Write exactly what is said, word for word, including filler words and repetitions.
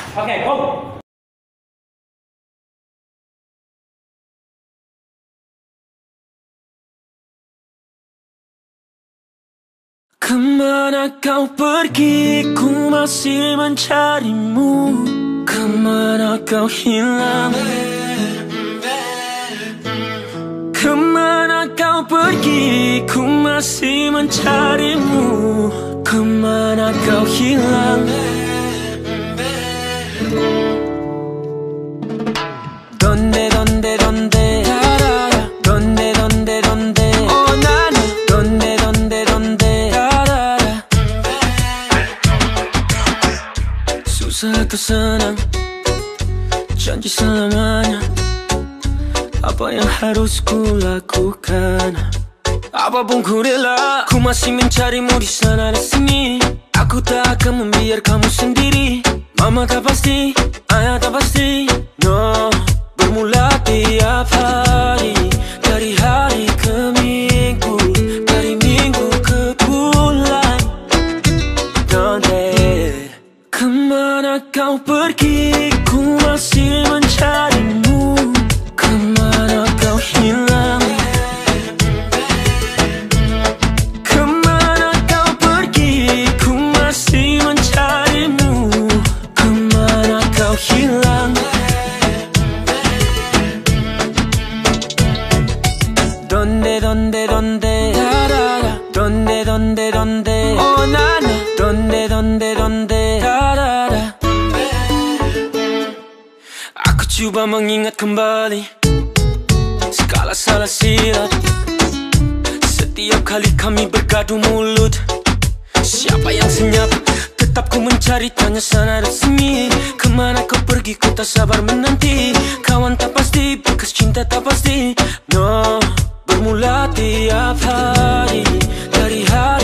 Oke, go! Kemana kau pergi, ku masih mencarimu. Kemana kau hilang? Kemana kau pergi, ku masih mencarimu. Kemana kau hilang? Donde, donde, donde? Donde, donde, donde? Oh nana. Donde, donde, donde? Susah atau senang, janji selamanya. Apa yang harus ku lakukan? Apapun ku rela, ku masih mencarimu di sana dan sini. Aku tak akan membiarkanmu sendiri. Mama tak pasti, ayah tak pasti. No, bermula tiap hari, dari hari ke minggu, dari minggu ke bulan. Donde, kemana kau pergi, ku masih mencarimu. Kemana kau hilang? Kemana kau pergi, ku masih mencarimu. Kemana kau hilang? Donde, donde, donde? Donde, donde, donde? Oh nana. Donde, donde, donde? Aku coba mengingat kembali segala salah silap. Setiap kali kami bergaduh mulut, siapa yang senyap? Tetap ku mencari, tanya sana dan sini. Kemana kau pergi, ku tak sabar menanti. Kawan tak pasti, bekas cinta tak pasti. No, bermula tiap hari, dari hari